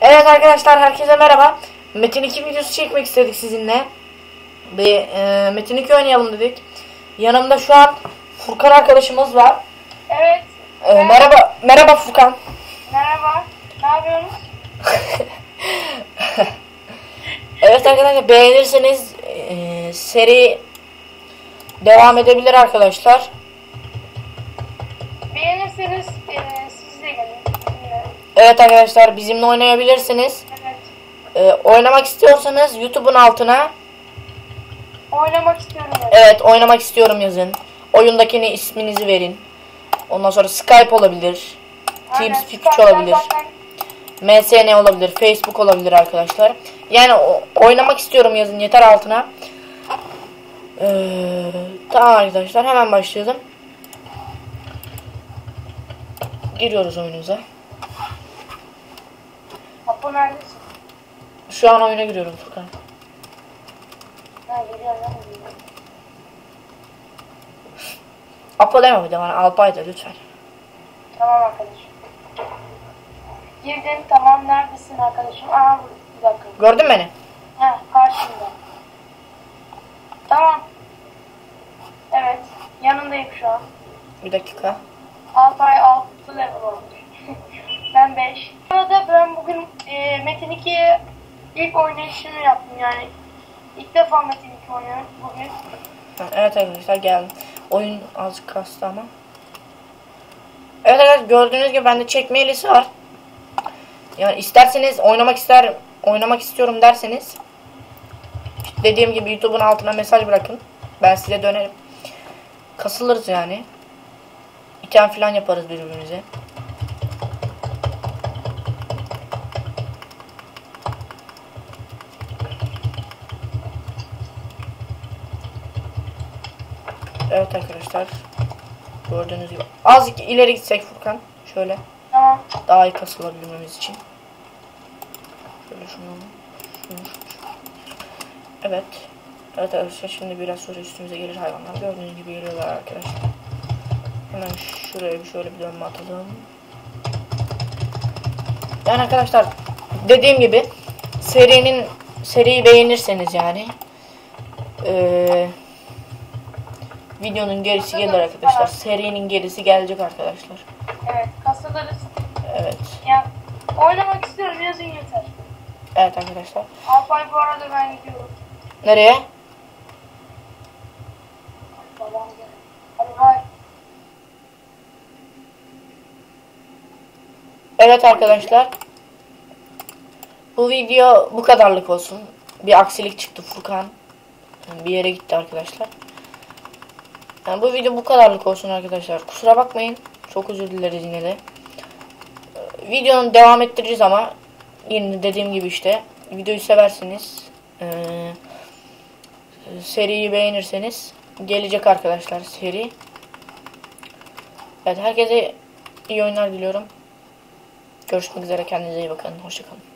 Evet arkadaşlar, herkese merhaba. Metin 2 videosu çekmek istedik sizinle. Bir Metin 2 oynayalım dedik. Yanımda şu an Furkan arkadaşımız var. Evet. Merhaba Furkan. Merhaba. Ne yapıyorsunuz? Evet arkadaşlar, beğenirseniz seri devam edebilir arkadaşlar. Beğenirseniz siz de gelin. Evet arkadaşlar, bizimle oynayabilirsiniz. Evet. Oynamak istiyorsanız YouTube'un altına Oynamak istiyorum. evet, oynamak istiyorum yazın. Oyundakini isminizi verin. Ondan sonra Skype olabilir. TeamSpeak olabilir. MSN olabilir. Facebook olabilir arkadaşlar. Yani oynamak istiyorum yazın yeter altına. Tamam arkadaşlar, hemen başlayalım. Giriyoruz oyunumuza. Apo neredesin? Şu an oyuna giriyorum Furkan. Ha, geliyorum. Apo deme bir de bana, Alpay da lütfen. Tamam arkadaşım. Girdin, tamam, neredesin arkadaşım? Aa, bir dakika. Gördün beni? Heh, karşımda. Tamam. Evet, yanındayım şu an. Bir dakika. Alpay 6 level olmuş. Ben 5. Arada ben bugün Metin 2'ye ilk oynayışımı yaptım yani. İlk defa Metin 2 oynuyorum bugün. Evet arkadaşlar, geldim. Oyun azıcık kastı ama. Evet arkadaşlar, gördüğünüz gibi bende çekme hilesi var. Yani isterseniz oynamak istiyorum derseniz, dediğim gibi YouTube'un altına mesaj bırakın. Ben size dönerim. Kasılırız yani. İtem falan yaparız birbirimize. Evet arkadaşlar, gördüğünüz gibi azıcık ileri gitsek Furkan, şöyle Tamam. daha iyi kasılabilmemiz için. Şöyle şunu. Evet. Evet arkadaşlar, şimdi biraz sonra üstümüze gelir hayvanlar. Gördüğünüz gibi geliyorlar arkadaşlar. Hemen şuraya şöyle bir dönme atalım. Yani arkadaşlar, dediğim gibi seriyi beğenirseniz yani videonun gerisi gelir arkadaşlar. Serinin gerisi gelecek arkadaşlar. Evet, kasılırız. Evet. Ya, oynamak istiyorum, yazın yeter. Evet arkadaşlar. Alpay, bu arada ben gidiyorum. Nereye? Babam gel. Hadi bay. Evet arkadaşlar. Bu video bu kadarlık olsun. Bir aksilik çıktı, Furkan bir yere gitti arkadaşlar. Yani bu video bu kadarlık olsun arkadaşlar. Kusura bakmayın. Çok özür dileriz yine de. Videonun devam ettireceğiz ama yine dediğim gibi işte videoyu severseniz, seriyi beğenirseniz gelecek arkadaşlar seri. Evet, herkese iyi oyunlar diliyorum. Görüşmek üzere, kendinize iyi bakın. Hoşça kalın.